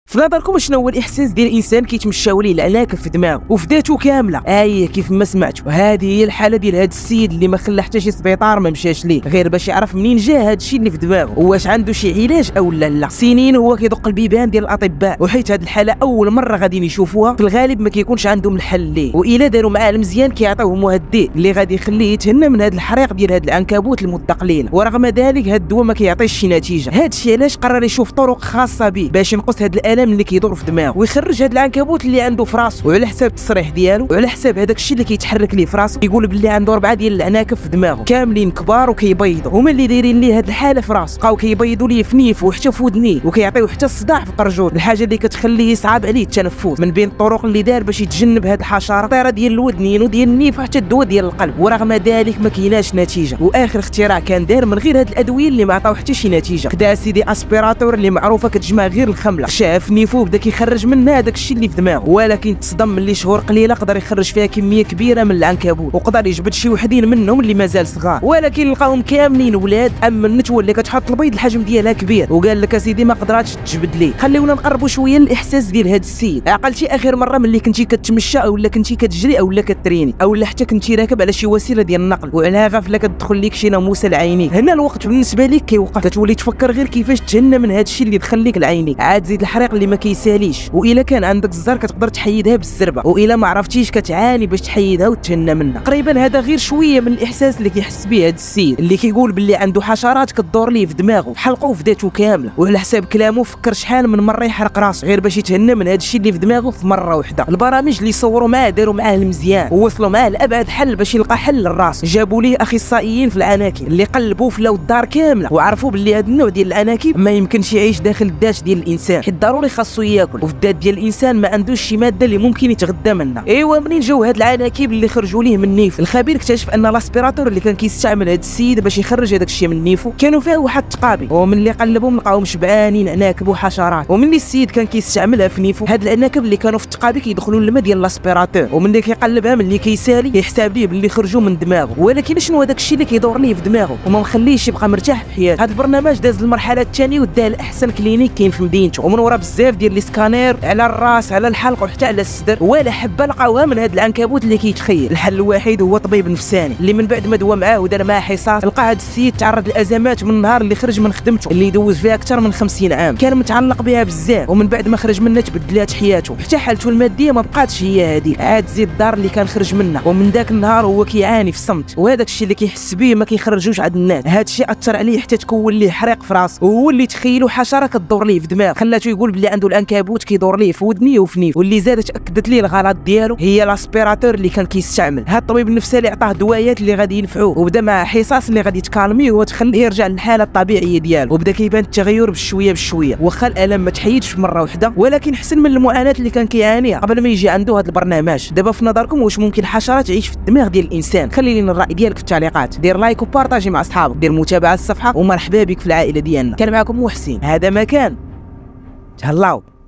في نظركم شنو هو الاحساس ديال الانسان كيتمشاو ليه العناكب في دماغه وفي ذاته كامله؟ كيف ما سمعتوا، هذه هي الحاله ديال هذا السيد اللي ما خلى حتى شي سبيطار ما مشاش ليه غير باش يعرف منين جا هذا الشيء اللي في دماغه، واش عنده شي علاج او لا. سنين هو كيدق البيبان ديال الاطباء، وحيت هذه الحاله اول مره غادي يشوفوها في الغالب ما كيكونش عندهم الحل ليه، والا داروا معاه المزيان كيعطيوه مهدئ اللي غادي يخليه يتهنى من هذا الحريق ديال هذا العنكبوت لمده قليله، ورغم ذلك هذا الدواء ما كيعطيش شي نتيجه. هذا الشيء علاش قرر يشوف طرق خاصه به باش ينقص هذا الالم اللي كيدور في دماغه ويخرج هذا العنكبوت اللي عنده في راسه. وعلى حساب التصريح ديالو وعلى حساب هذاك الشيء اللي كيتحرك ليه في راسه، يقول باللي عنده 4 ديال العناكب في دماغه كاملين كبار وكيبيضوا، هما اللي دايرين ليه هذه الحاله في راسه، بقاو كيبيضوا ليه في نيفه وحتى في ودنيه وكيعطيو حتى الصداع في قرجول، الحاجه اللي كتخليه يصعب عليه التنفس. من بين الطرق اللي دار باش يتجنب هذه الحشره طيره ديال الودنين وديال النيف وحتى الدواء ديال القلب، ورغم ذلك ما كايناش نتيجه. واخر اختراع كان دار من غير هذه الادويه اللي ما عطاو حتى شي نتيجه، خدا سيدي اسبيراتور اللي معروفه كتجمع غير الخمله، شاف نيفو بدا كيخرج منها هذاك الشيء اللي في دماغه، ولكن تصدم ملي شهور قليله قدر يخرج فيها كميه كبيره من العنكبوت وقدر يجبد شي وحدين منهم اللي مازال صغار، ولكن لقاهم كاملين ولاد. اما النتوه اللي كتحط البيض الحجم ديالها كبير، وقال لك اسيدي ما قدراتش تجبد ليه. خليونا نقربوا شويه للاحساس ديال هذا السيد. عقلتي اخر مره ملي كنتي كتمشى اولا كنتي كتجري اولا كتريني اولا حتى كنتي راكب على شي وسيله ديال النقل وعلى غفله كتدخل لك شي ناموسه لعينيك، هنا الوقت بالنسبه لك كيوقف، كتولي تفكر غير كيفاش تهنى من هذا الشيء اللي دخل لك لعينيك. عاد زيد الحريق اللي ما كيساليش، والا كان عندك الزر كتقدر تحيدها بالزربه، والا ما عرفتيش كتعاني باش تحيدها وتهنى منها. تقريبا هذا غير شويه من الاحساس اللي كيحس به هذا السيد اللي كيقول باللي عنده حشرات كدور ليه في دماغه حلقه في ذاته كامله، وعلى حساب كلامه فكر شحال من مره يحرق راسه غير باش يتهنى من هذا الشيء اللي في دماغه في مره واحده. البرامج اللي صوروا معاه داروا معاه المزيان ووصلوا معاه لابعد حل باش يلقى حل للراس، جابوا ليه اخصائيين في العناكب اللي قلبوا في لو الدار كامله وعرفوا باللي هذا النوع ديال العناكب ما يمكنش يعيش داخل الداش ديال الانسان، حيت ضروري خاصو ياكل، وفي الذات ديال الانسان ما عندوش شي ماده اللي ممكن يتغذى منها. منين جاو هاد العناكب اللي خرجوا ليه من نيف، الخبير اكتشف ان الاسبيراتور اللي كان كيستعمل هذا السيد باش يخرج هذاك الشيء من نيفو كانوا فيه واحد التقابي، ومن اللي قلبهم لقاهم شبعانين عناكب وحشرات، ومن اللي السيد كان كيستعملها في نيفو هاد العناكب اللي كانوا في التقابي كيدخلوا للماء ديال الاسبيراتور، ومن اللي كيقلبها من اللي كيسالي كيحساب ليه باللي خرجوا من دماغه. ولكن شنو هذاك الشيء اللي كيدور ليه في دماغه وما مخليهش يبقى مرتاح في حياته؟ هذا البرنامج داز المرحله الثانيه وداه لاحسن كلينيك كاين في مدينته، ومن ورا بزاف ديال لي سكانير على الراس على الحلق وحتى على الصدر، ولا حبه لقاوها من هذا العنكبوت اللي كيتخيل. الحل الوحيد هو طبيب نفساني اللي من بعد ما دوا معاه ودار معاه حصص لقى هذا السيد تعرض لازمات من النهار اللي خرج من خدمته اللي دوز فيها اكثر من 50 عام، كان متعلق بها بزاف، ومن بعد ما خرج منها تبدلات حياته حتى حالته الماديه ما بقاتش هي هذيك، عاد زيد الدار اللي كان خرج منها، ومن ذاك النهار هو كيعاني في الصمت، وهذاك الشيء اللي كيحس به ما كيخرجوش عند الناس. هذا الشيء اثر عليه حتى تكون ليه حريق في راسه، وهو اللي تخيلوا حشره كدور ليه في دماغه خلاته يقول بلي عنده العنكبوت كيدور ليه في ودنيه وفي نيف. واللي زادت اكدت ليه الغلط ديالو هي الاسبيراتور اللي كان كيستعمل. هذا الطبيب النفساني اللي عطاه دوايات اللي غادي ينفعوه وبدا مع حصص اللي غادي تكالميه وتخليه يرجع للحاله الطبيعيه ديالو، وبدا كيبان التغير بشويه بشويه، واخا الالم ما تحيدش مره واحده ولكن حسن من المعاناه اللي كان كيعانيها قبل ما يجي عنده هذا البرنامج. دابا في نظركم واش ممكن حشره تعيش في الدماغ ديال الانسان؟ خلي لنا الراي ديالك في التعليقات، دير لايك وبارطاجي مع اصحابك، دير متابعه الصفحه، ومرحبا بك في العائله ديالنا. كان معكم محسن، هذا مكان تهلاو.